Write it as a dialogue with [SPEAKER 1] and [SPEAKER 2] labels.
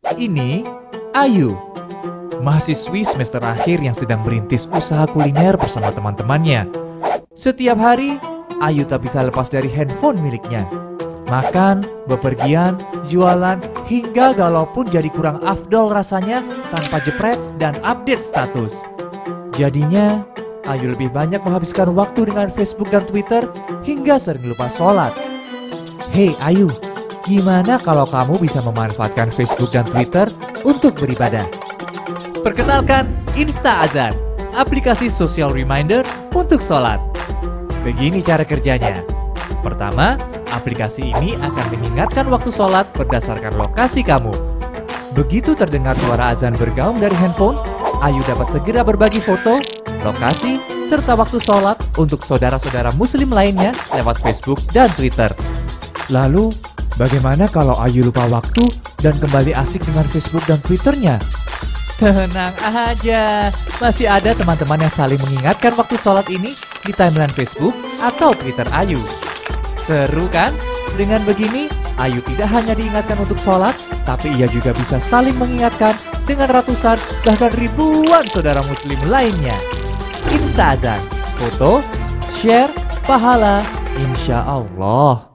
[SPEAKER 1] Ini Ayu, mahasiswi semester akhir yang sedang merintis usaha kuliner bersama teman-temannya. Setiap hari, Ayu tak bisa lepas dari handphone miliknya. Makan, bepergian, jualan, hingga galau pun jadi kurang afdol rasanya tanpa jepret dan update status. Jadinya, Ayu lebih banyak menghabiskan waktu dengan Facebook dan Twitter hingga sering lupa sholat. Hei Ayu, gimana kalau kamu bisa memanfaatkan Facebook dan Twitter untuk beribadah? Perkenalkan Insta Azan, aplikasi social reminder untuk sholat. Begini cara kerjanya. Pertama, aplikasi ini akan mengingatkan waktu sholat berdasarkan lokasi kamu. Begitu terdengar suara azan bergaung dari handphone, Ayu dapat segera berbagi foto, lokasi, serta waktu sholat untuk saudara-saudara muslim lainnya lewat Facebook dan Twitter. Lalu, bagaimana kalau Ayu lupa waktu dan kembali asik dengan Facebook dan Twitternya? Tenang aja, masih ada teman-teman yang saling mengingatkan waktu sholat ini di timeline Facebook atau Twitter Ayu. Seru kan? Dengan begini, Ayu tidak hanya diingatkan untuk sholat, tapi ia juga bisa saling mengingatkan dengan ratusan bahkan ribuan saudara muslim lainnya. Insta Azan, foto, share, pahala, insya Allah.